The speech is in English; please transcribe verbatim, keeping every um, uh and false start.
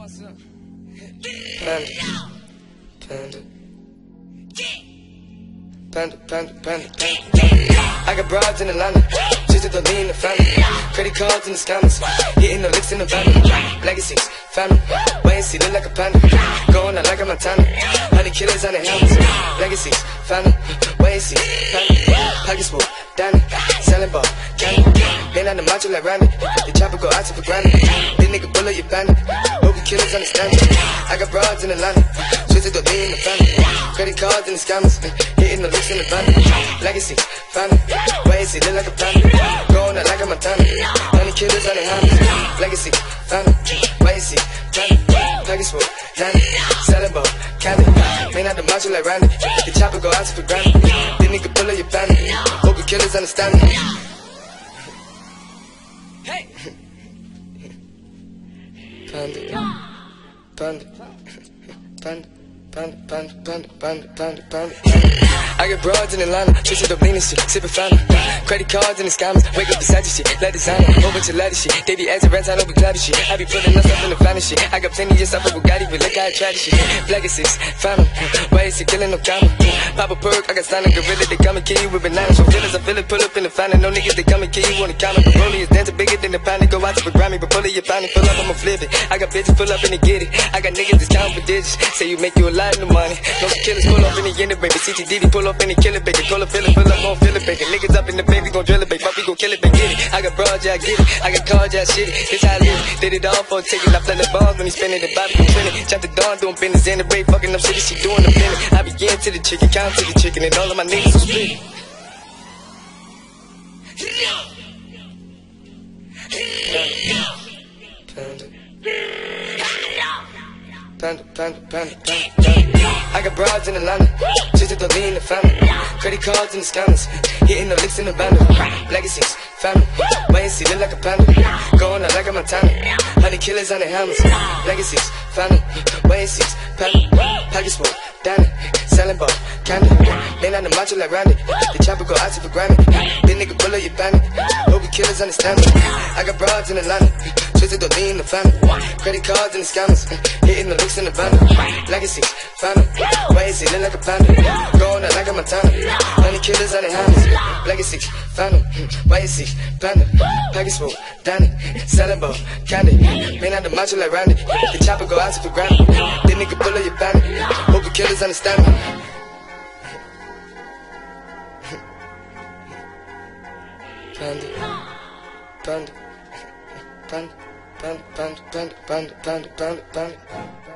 Panda, panda, panda, panda, panda, panda. I got broads in Atlanta, just to lean in the family. Credit cards in the scammers, hitting the licks in the van. Legacies, family, wait and see, look like a panda. Going out like a Montana, honey killers on the helmets. Legacies, family, wait and see, family. Pockets full, Danny, selling ball, candy. Been on the macho like Randy, the chopper go out to for granted. This nigga bullet your bandit, hope you killers understand it. I got broads in Atlanta, just to lean in the family. Credit cards in the scammers, hitting the licks in the van. Legacies, family, wait and see, look like a panda. Going out like a Montana, honey killers on the helmets. Legacies, family, wait and see, family. Pockets full, Danny, selling ball, candy. Been on the macho like Randy, the chopper go out to for granted. This nigga bullet your bandit, hope you killers understand me. Hey! Panda, panda, panda, panda, panda, panda, panda, panda, panda. I get broads in Atlanta, twisted up lean and shit, sippin' Fanta. Credit cards and the scammers, wake up beside your shit, let designer, whole bunch of ladder shit. They be acting rats, I don't be clapping shit. I be putting us up in the finest shit. I got plenty of stuff with Bugatti, but look how I try this shit. Legacies, family, why is he killing no comma? Pop a perk, I got signed a gorilla, they come and kill you with bananas. From feelings, I feel it, pull up in the finest. No niggas, they come and kill you on the counter. The rollie is dancing bigger than the pound, go out to the Grammy, but pull it, you find it, pull up, I'ma flip it. I got bitches, pull up and they get it. I got niggas that's counting for digits, say you make you a lot of money. No killers, pull up in the end of baby, C T D V, pull up in the kill it, baby. Call a feeling, pull up, gon' feel it, baby. Niggas up in the baby, gon' drill it, baby. Fuck, we gon' kill it, baby. Get it. I got broads, yeah, I get it. I got cards, yeah, shit it. This how I live. Did it all for a ticket. I play the bombs when he spinning the Bobby, gon' spin it. Chop the dawn, doing business in the break, fucking up shit, she doing the minute. I begin to the chicken, count to the chicken, and all of my niggas will split. Panda, panda, panda, panda, panda. I got broads in Atlanta, just to lean in the family. Credit cards and the scammers, hitting the licks in the van. Legacies, family, wait and see, look like a panda. Going out like a Montana, honey killers on the helmets. Legacies, family, wait and see, family. Pockets full, Danny, selling ball, candy. Been on the macho like Randy, the chopper go out to for Grammy. This nigga bullet your bandit, hope you killers understand me. I got broads in Atlanta, just to lean in the family. Credit cards and the scammers, hitting the licks in the van. Legacies, family, wait and see, look like a panda. Going out like a Montana, honey killers on the helmets. Legacies, family, wait and see, panda. Pockets full, Danny, selling ball, candy. Been on the macho like Randy, the chopper go out to for Grammy. This nigga bullet your bandit, hope you killers understand me. Panda, panda, panda, panda, panda, panda, panda, panda, panda, panda.